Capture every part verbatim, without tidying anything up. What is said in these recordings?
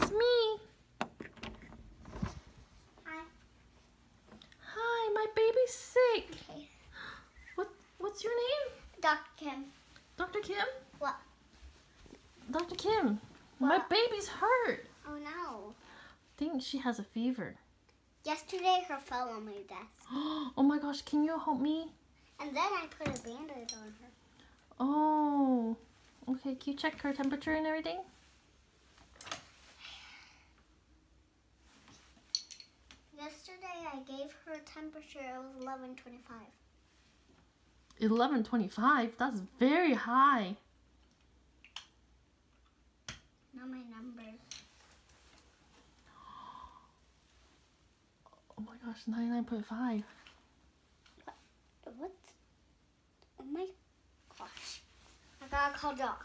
it's me. Hi. Hi, my baby's sick. Okay. What? What's your name? Doctor Kim. Doctor Kim? What? Doctor Kim, my What? baby's hurt. Oh no. I think she has a fever. Yesterday her fell on my desk. Oh my gosh, can you help me? And then I put a band-aid on her. Oh, okay. Can you check her temperature and everything? Yesterday I gave her a temperature of eleven twenty-five. eleven twenty-five? That's very high. Not my numbers. Oh my gosh, ninety-nine point five. What? What? Oh my gosh. I gotta call Doc.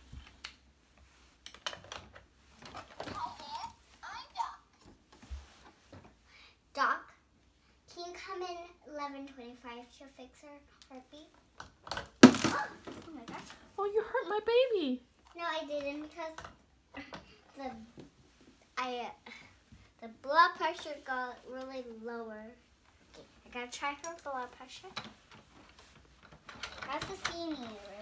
Doc, can you come in eleven twenty-five to fix her heartbeat? Oh my gosh. Oh, you hurt my baby. No, I didn't because the I uh, the blood pressure got really lower. Okay, I gotta try her blood pressure. That's the C meter.